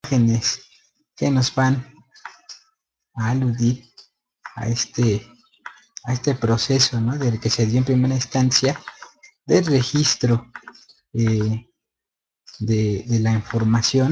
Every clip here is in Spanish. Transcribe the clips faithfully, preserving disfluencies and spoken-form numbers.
imágenes que nos van a aludir a este, a este proceso, ¿no?, del que se dio en primera instancia del registro eh, de, de la información.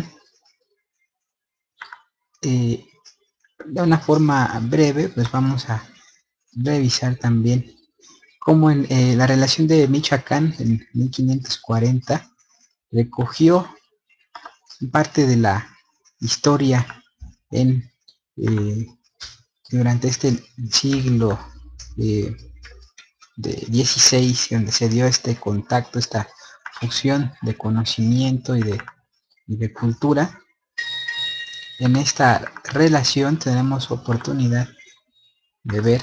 Eh, de una forma breve, pues vamos a revisar también cómo en eh, la relación de Michoacán en mil quinientos cuarenta recogió parte de la historia en eh, durante este siglo eh, de dieciséis, donde se dio este contacto, esta fusión de conocimiento y de, y de cultura. En esta relación tenemos oportunidad de ver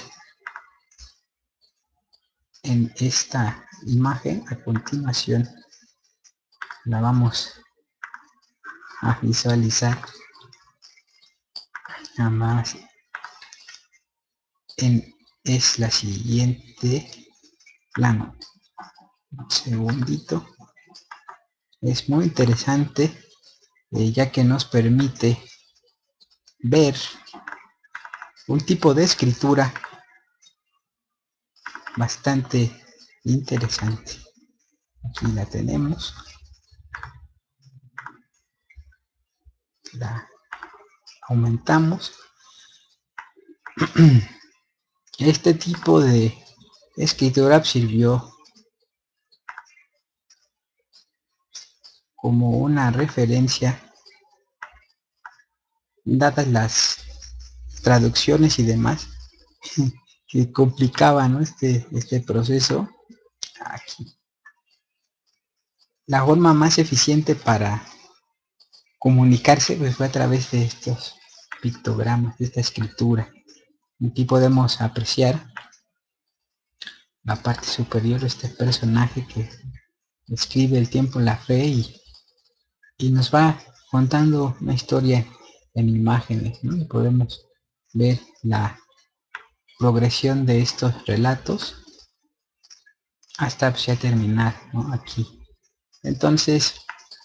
en esta imagen. A continuación la vamos a visualizar nada más. En, es la siguiente plano. Un segundito. Es muy interesante eh, ya que nos permite ver un tipo de escritura bastante interesante. Aquí la tenemos. La aumentamos. Este tipo de escritura sirvió como una referencia, dadas las traducciones y demás que complicaba, ¿no?, este, este proceso. Aquí. La forma más eficiente para comunicarse pues fue a través de estos pictogramas, de esta escritura. Aquí podemos apreciar la parte superior de este personaje que escribe el tiempo, la fe, y, y nos va contando una historia en imágenes, ¿no? Y podemos ver la progresión de estos relatos hasta pues, ya terminar, ¿no?, aquí. Entonces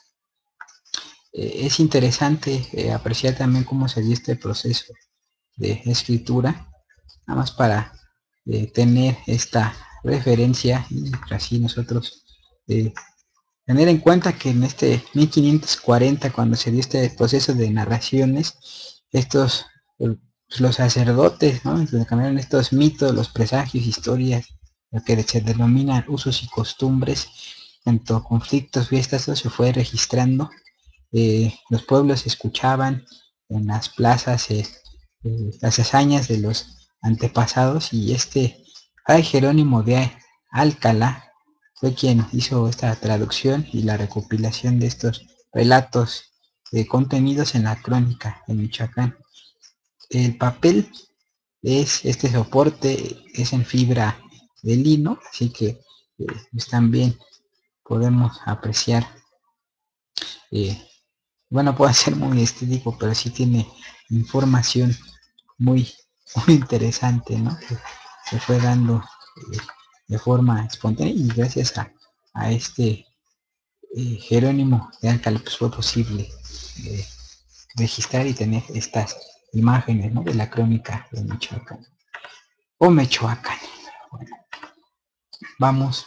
eh, es interesante eh, apreciar también cómo se dio este proceso de escritura, nada más para eh, tener esta referencia y así nosotros eh, tener en cuenta que en este mil quinientos cuarenta, cuando se dio este proceso de narraciones, estos eh, los sacerdotes, ¿no?, cambiaron estos mitos, los presagios, historias, lo que se denominan usos y costumbres, tanto conflictos, fiestas, todo se fue registrando. Eh, los pueblos escuchaban en las plazas eh, eh, las hazañas de los antepasados, y este Fray Jerónimo de Alcalá fue quien hizo esta traducción y la recopilación de estos relatos eh, contenidos en la crónica de Michoacán. El papel es este soporte, es en fibra de lino, así que eh, pues también podemos apreciar, eh, bueno, puede ser muy estético, pero sí tiene información muy, muy interesante, ¿no?, que se fue dando eh, de forma espontánea, y gracias a, a este eh, Jerónimo de Alcalá pues fue posible eh, registrar y tener estas imágenes, ¿no?, de la crónica de Michoacán o Mechoacán. Bueno, vamos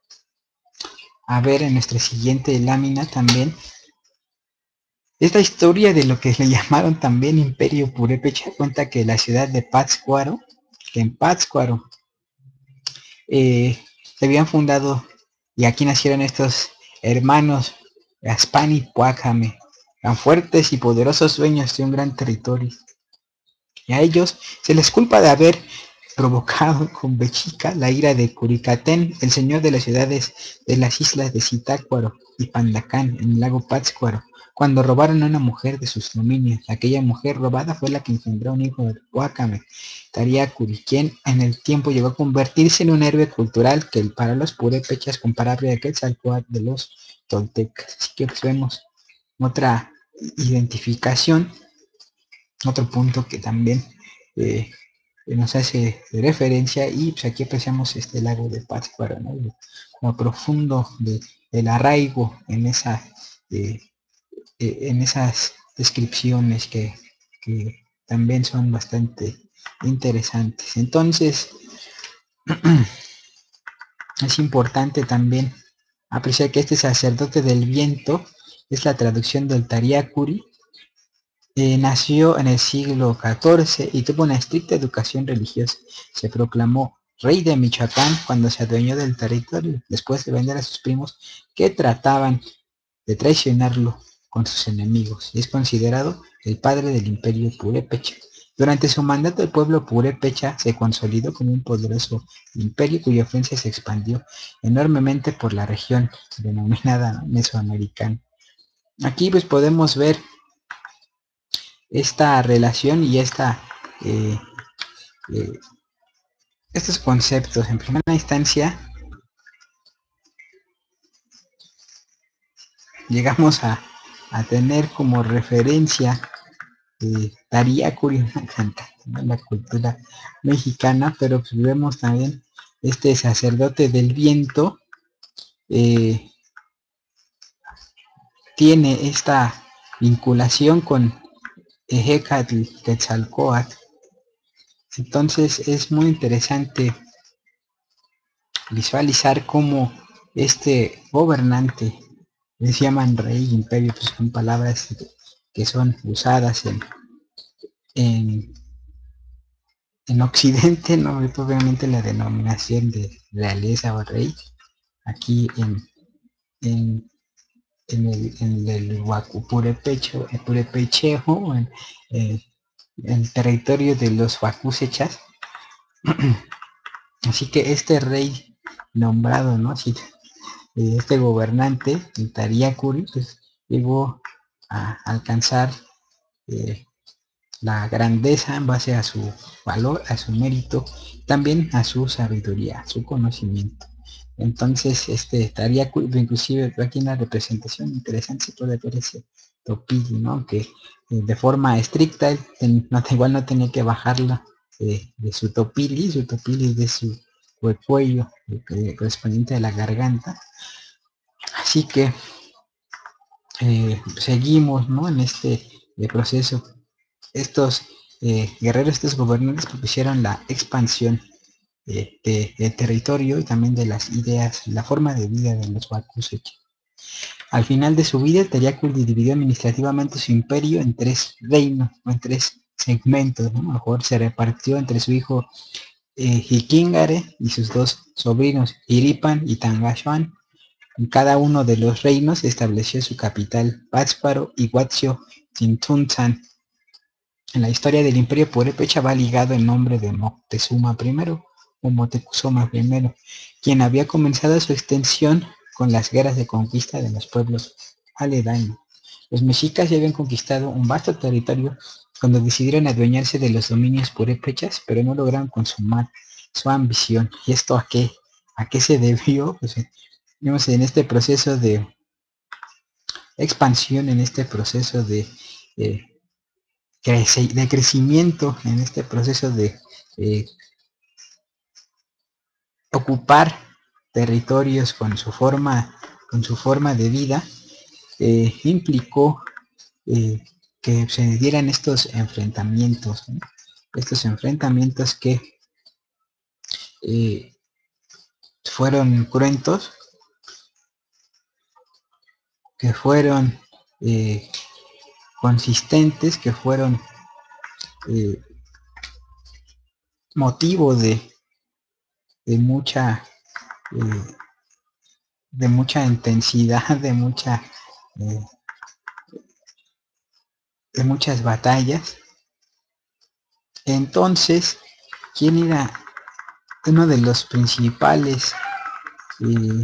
a ver en nuestra siguiente lámina también esta historia de lo que le llamaron también Imperio Purépecha. Cuenta que la ciudad de Pátzcuaro, que en Pátzcuaro eh, se habían fundado, y aquí nacieron estos hermanos Gaspán y Puájame, tan fuertes y poderosos dueños de un gran territorio. Y a ellos se les culpa de haber provocado con Bechica la ira de Curicatén, el señor de las ciudades de las islas de Zitácuaro y Pandacán, en el lago Pátzcuaro, cuando robaron a una mujer de sus dominios. Aquella mujer robada fue la que engendró un hijo de Puácame, Tariacuri, quien en el tiempo llegó a convertirse en un héroe cultural que para los purépechas comparable a Quetzalcóatl de los toltecas. Así que pues vemos otra identificación, otro punto que también eh, nos hace referencia, y pues aquí apreciamos este lago de Pátzcuaro, ¿no?, lo profundo de, del arraigo en esa eh, eh, en esas descripciones que, que también son bastante interesantes. Entonces, es importante también apreciar que este sacerdote del viento es la traducción del Tariacuri. Eh, nació en el siglo catorce y tuvo una estricta educación religiosa. Se proclamó rey de Michoacán cuando se adueñó del territorio, después de vender a sus primos que trataban de traicionarlo con sus enemigos. Es considerado el padre del imperio purépecha. Durante su mandato, el pueblo purépecha se consolidó como un poderoso imperio cuya influencia se expandió enormemente por la región denominada Mesoamericana. Aquí pues podemos ver esta relación y esta, eh, eh, estos conceptos. En primera instancia, llegamos a, a tener como referencia eh, Tariacuri, una cantante, ¿no? La cultura mexicana, pero pues vemos también este sacerdote del viento, eh, tiene esta vinculación con Ejecatl Quetzalcóatl. Entonces es muy interesante visualizar cómo este gobernante, les llaman rey, imperio, pues son palabras que son usadas en, en, en Occidente, no obviamente la denominación de realeza o rey, aquí en, en, en el, en el Huacu Purepecho, el Purepechejo, en, eh, el territorio de los Huacusechas. Así que este rey nombrado, ¿no? Así, eh, este gobernante, el Tariacuri, pues llegó a alcanzar eh, la grandeza en base a su valor, a su mérito, también a su sabiduría, su conocimiento. Entonces, este estaría, inclusive aquí en la representación interesante se puede ver ese topillo, ¿no? Que eh, de forma estricta, él, no, igual no tenía que bajarla eh, de su topili, su topili de su cuello, eh, correspondiente a la garganta. Así que eh, seguimos, ¿no? En este eh, proceso. Estos eh, guerreros, estos gobernantes propiciaron la expansión eh, de, del territorio y también de las ideas, la forma de vida de los Wakusech. Al final de su vida, Tariacuri dividió administrativamente su imperio en tres reinos, o en tres segmentos, ¿no? Mejor se repartió entre su hijo eh, Hikingare y sus dos sobrinos, Iripan y Tangashuan. En cada uno de los reinos estableció su capital, Pátzcuaro y Huatzio Tintuntzan. En la historia del imperio purépecha va ligado el nombre de Moctezuma primero o Moctezuma primero, quien había comenzado su extensión con las guerras de conquista de los pueblos aledaños. Los mexicas ya habían conquistado un vasto territorio cuando decidieron adueñarse de los dominios purépechas, pero no lograron consumar su ambición. ¿Y esto a qué? ¿A qué se debió? Pues, vemos en este proceso de expansión, en este proceso de eh, de crecimiento, en este proceso de eh, ocupar territorios con su forma, con su forma de vida, eh, implicó eh, que se dieran estos enfrentamientos, ¿no? Estos enfrentamientos que eh, fueron cruentos, que fueron eh, consistentes, que fueron eh, motivo de, de mucha eh, de mucha intensidad, de mucha eh, de muchas batallas. Entonces, ¿quién era uno de los principales eh,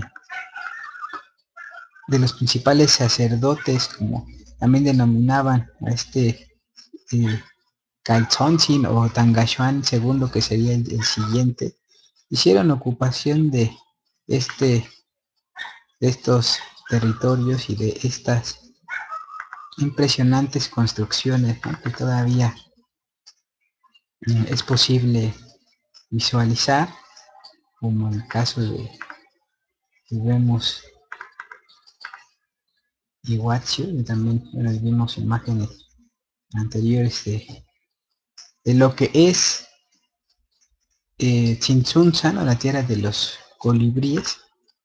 de los principales sacerdotes, como también denominaban a este eh, Calzonsin o Tangashuan segundo, que sería el, el siguiente? Hicieron ocupación de este de estos territorios y de estas impresionantes construcciones, ¿no? Que todavía eh, es posible visualizar, como en el caso de que vemos Iguazio, y también bueno, vimos imágenes anteriores de, de lo que es eh, Tzintzuntzan, o la tierra de los colibríes.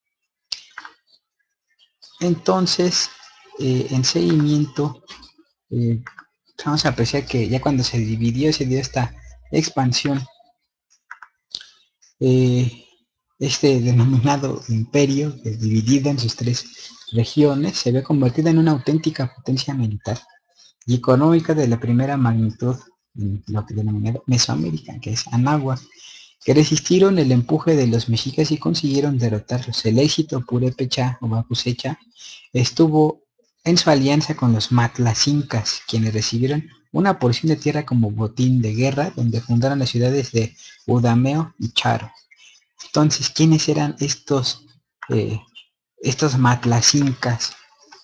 Entonces, eh, en seguimiento, eh, vamos a apreciar que ya cuando se dividió, se dio esta expansión, eh, este denominado imperio, eh, dividido en sus tres regiones, se ve convertido en una auténtica potencia militar y económica de la primera magnitud en lo que denominado Mesoamérica, que es Anáhuac, que resistieron el empuje de los mexicas y consiguieron derrotarlos. El éxito purépecha o bacusecha estuvo en su alianza con los matlacincas, quienes recibieron una porción de tierra como botín de guerra, donde fundaron las ciudades de Udameo y Charo. Entonces, ¿quiénes eran estos, eh, estos matlacincas?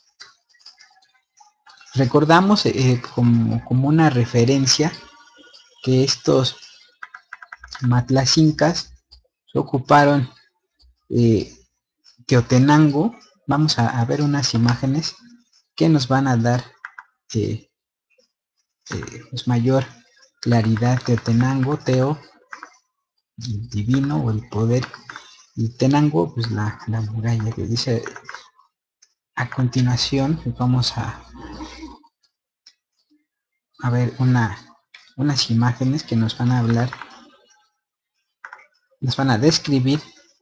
Recordamos eh, como, como una referencia que estos matlacincas ocuparon eh, Teotenango. Vamos a, a, ver unas imágenes que nos van a dar eh, eh, pues mayor claridad. Teotenango, Teo, el divino o el poder, y Tenango, pues la, la muralla, que dice a continuación. Vamos a, a ver una, unas imágenes que nos van a hablar, nos van a describir.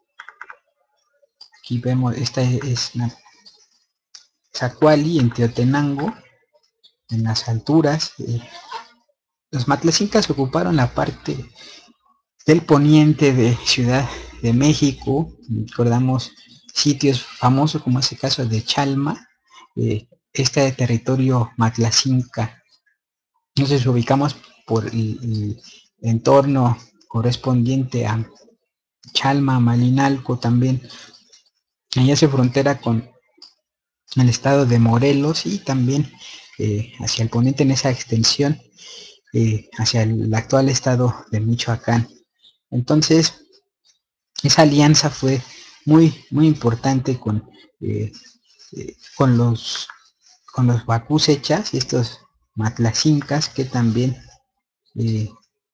Aquí vemos, esta es una Zacuali en Teotenango, en las alturas. Eh, los matlacincas ocuparon la parte del poniente de Ciudad de México. Recordamos sitios famosos como ese caso de Chalma, eh, este territorio matlacinca. Entonces ubicamos por el, el entorno correspondiente a Chalma, Malinalco también. Allá hace frontera con el estado de Morelos y también eh, hacia el poniente en esa extensión eh, hacia el actual estado de Michoacán. Entonces, esa alianza fue muy, muy importante con, eh, eh, con los con los bacusechas y estos matlacincas, que también eh,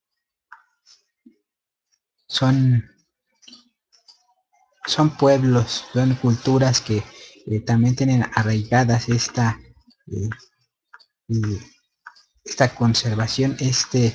son, son pueblos, son culturas que eh, también tienen arraigadas esta, eh, eh, esta conservación, este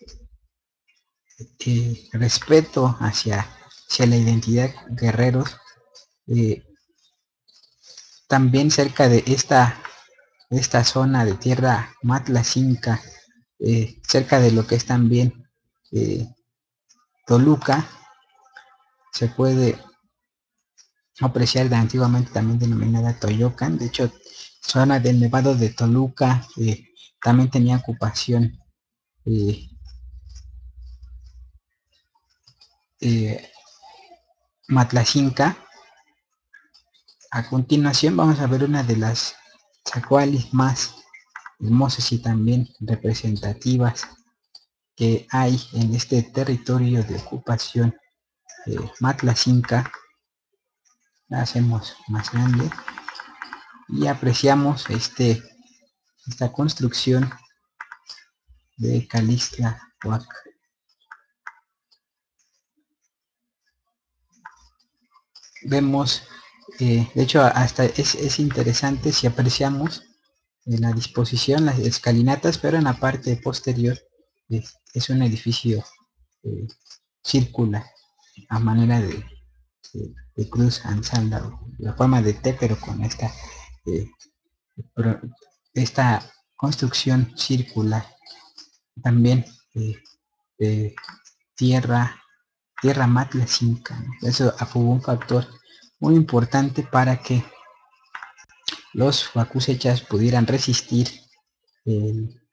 eh, respeto hacia, hacia la identidad guerreros. Eh, también cerca de esta, esta zona de tierra matlacinca, eh, cerca de lo que es también eh, Toluca, se puede apreciar de antiguamente también denominada Toyocan. De hecho, zona del Nevado de Toluca eh, también tenía ocupación eh, eh, matlacinca. A continuación vamos a ver una de las zacualis más hermosas y también representativas que hay en este territorio de ocupación eh, matlacinca. La hacemos más grande y apreciamos este esta construcción de Calixtlahuac. Vemos, eh, de hecho hasta es, es interesante si apreciamos en la disposición, las escalinatas, pero en la parte posterior eh, es un edificio eh, circular a manera de, de, de cruz ansanda, la forma de T, pero con esta eh, pro, esta construcción circular. También eh, de tierra tierra matlacinca, ¿no? Eso fue un factor muy importante para que los bacusechas pudieran resistir el,